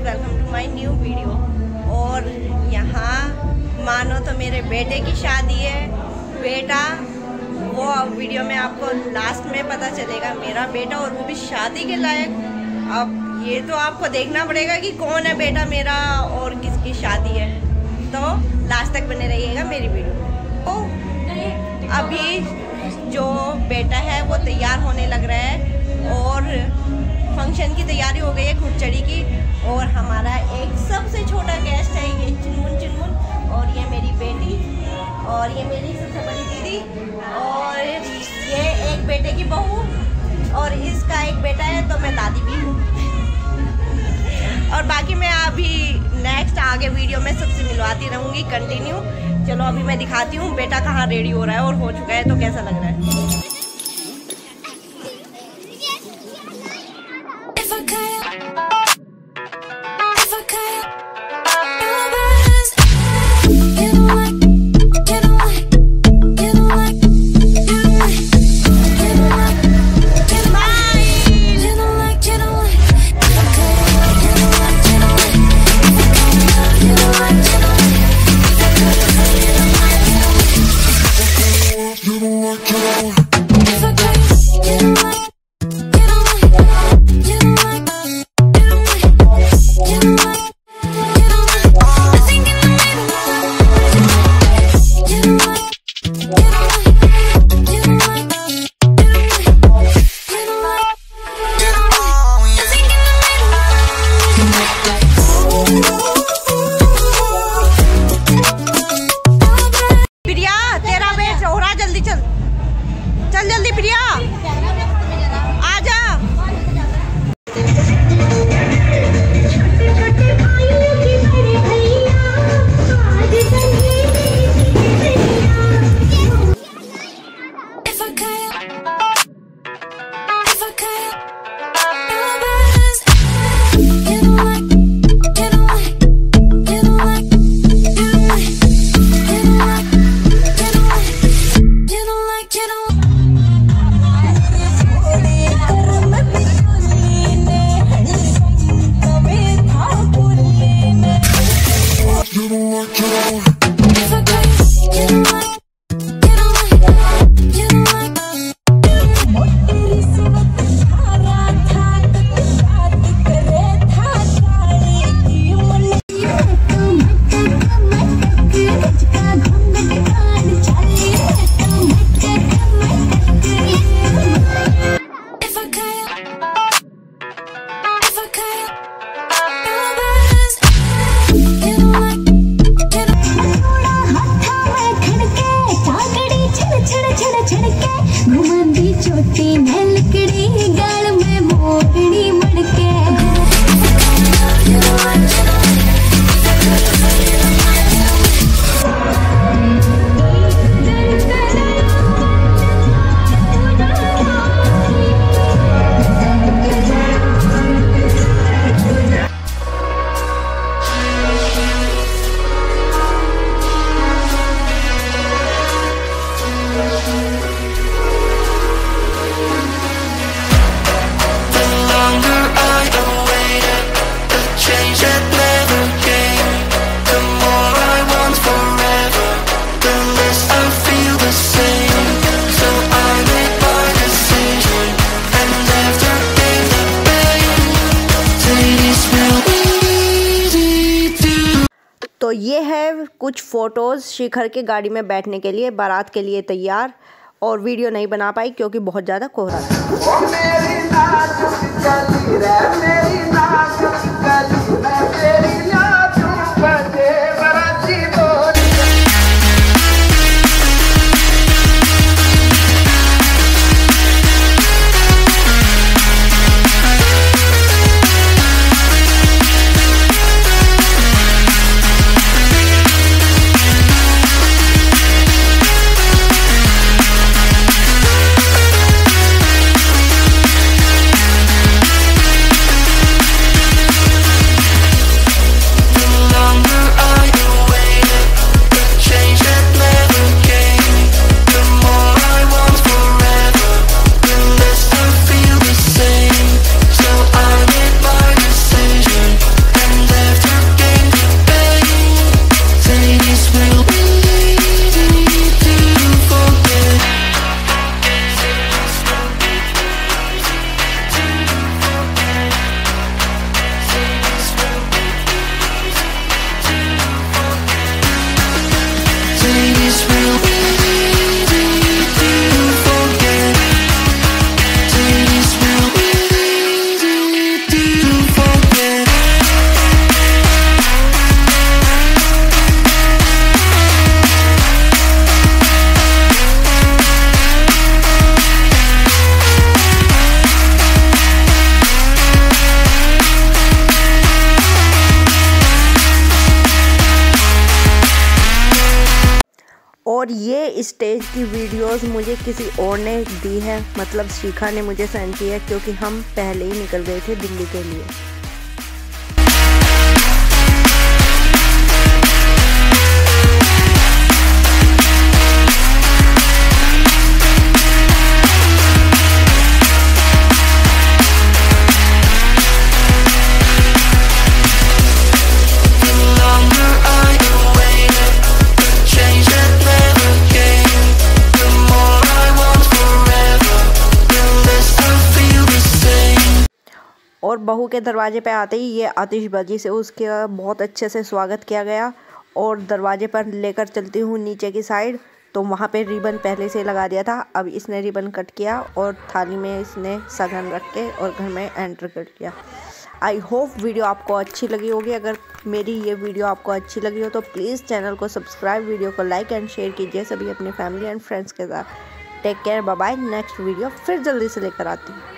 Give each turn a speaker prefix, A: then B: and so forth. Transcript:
A: Welcome to my new video. और यहाँ मानो तो मेरे बेटे की शादी है। बेटा वो वीडियो में आपको लास्ट में पता चलेगा, मेरा बेटा और वो भी शादी के लायक। अब ये तो आपको देखना पड़ेगा कि कौन है बेटा मेरा और किसकी शादी है, तो लास्ट तक बने रहिएगा मेरी वीडियो में। तो अभी जो बेटा है वो तैयार होने लग रहा है और फंक्शन की तैयारी हो गई है घुड़चड़ी की। और हमारा एक सबसे छोटा गेस्ट है ये चुनमुन, और ये मेरी बेटी, और ये मेरी सबसे बड़ी दीदी, और ये एक बेटे की बहू, और इसका एक बेटा है तो मैं दादी भी हूँ। और बाकी मैं अभी नेक्स्ट आगे वीडियो में सबसे मिलवाती रहूँगी कंटिन्यू। चलो अभी मैं दिखाती हूँ बेटा कहाँ रेडी हो रहा है और हो चुका है, तो कैसा लग रहा है। चल जल्दी प्रिया आजा। तो ये है कुछ फ़ोटोज़ शिखर के गाड़ी में बैठने के लिए, बारात के लिए तैयार। और वीडियो नहीं बना पाई क्योंकि बहुत ज़्यादा कोहरा और ये स्टेज की वीडियोस मुझे किसी और ने दी है, मतलब शिखा ने मुझे सेंड की है, क्योंकि हम पहले ही निकल गए थे दिल्ली के लिए। और बहू के दरवाजे पे आते ही ये आतिशबाजी से उसका बहुत अच्छे से स्वागत किया गया। और दरवाजे पर लेकर चलती हूँ नीचे की साइड, तो वहाँ पे रिबन पहले से लगा दिया था। अब इसने रिबन कट किया और थाली में इसने सगन रख के और घर में एंटर कर दिया। आई होप वीडियो आपको अच्छी लगी होगी। अगर मेरी ये वीडियो आपको अच्छी लगी हो तो प्लीज़ चैनल को सब्सक्राइब, वीडियो को लाइक एंड शेयर कीजिए सभी अपनी फैमिली एंड फ्रेंड्स के साथ। Take care, bye bye. Next video फिर जल्दी से लेकर आती हूँ।